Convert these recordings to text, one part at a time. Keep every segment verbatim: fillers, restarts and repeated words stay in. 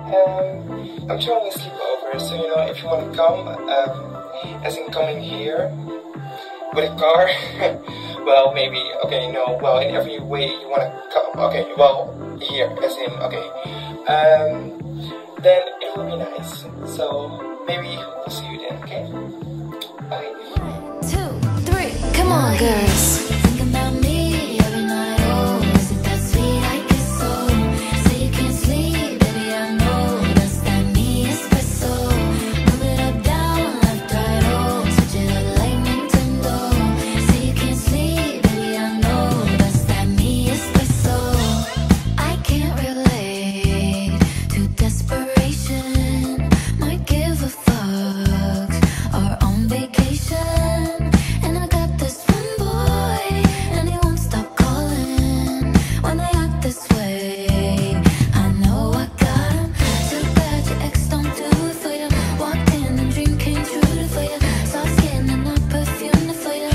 Um, I'm throwing a sleepover, so you know, if you want to come, um, as in coming here with a car, well, maybe, okay, no, well, in every way you want to come, okay, well, here, as in, okay, um, then it will be nice, so maybe we'll see you then, okay? Bye. One, two, three, come on, girls. Think about me every night, oh, is it that sweet I get so? Say you can't sleep, baby, I know, that's that me espresso. Move it up, down, left, right, oh, switch it up like Nintendo. Say you can't sleep, baby, I know, that's that me espresso. I can't relate to desperation, might give a fuck, or on vacation. And I got this one boy, and he won't stop calling when they act this way. I know I got him. Too bad your ex don't do it for you. Walked in and dream came true for you. Soft skin and not perfume for you.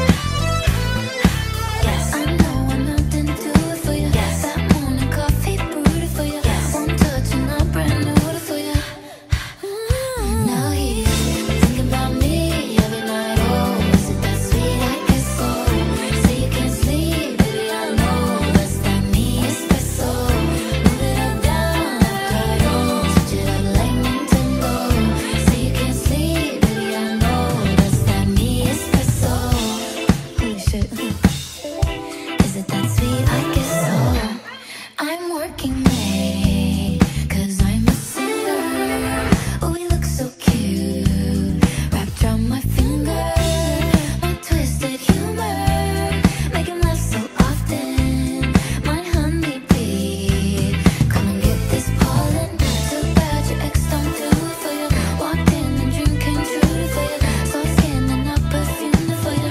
Yes, I know I'm not didn't do it for you. Yes, that morning coffee brewed it for you. Yes, one touch and I brand new it for you. Now he's thinking about me every night. Oh, is it that sweet I get so? Say you can't sleep, baby, I know, that's that me espresso. Move it up, down, left, right, oh, switch it up like Nintendo. Say you can't sleep, baby, I know, that's that me espresso. Holy shit. Is it that sweet I get so? I'm working late, cause I'm a sinner. Oh, we look so cute, wrapped around my finger. My twisted humor, make him laugh so often. My honeybee, come and get this pollen. Too bad your ex don't do it for you. Walked in and dream came true for you. Soft skin and not perfume for you.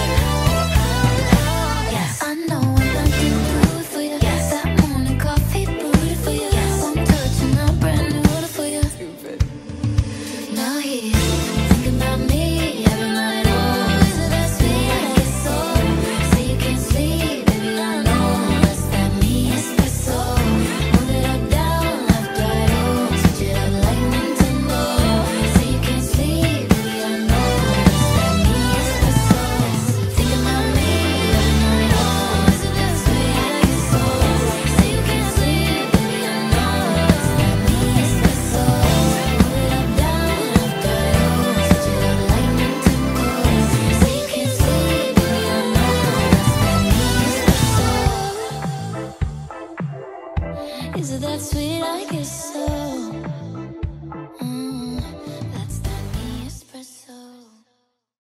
Yes, I know I'm not didn't do it for you. Yes, that morning coffee brewed it for you. Yes, one touch and I brand new it for you. Now he's thinking about me every night. Oh, is it that sweet I get so? Say you can't sleep, baby, I know, that's that me espresso. Move it up, down, left, right, oh, switch it up like Nintendo. Say you can't sleep, baby, I know, that's that me espresso. Thinking about me every night. Oh, is it that sweet I get so? Say you can't sleep, baby, I know, that's that me espresso. Move it up, down, left, right, oh, switch it up like Nintendo. Say you can't sleep, baby, I know, that's that me espresso. Is it that sweet I get so?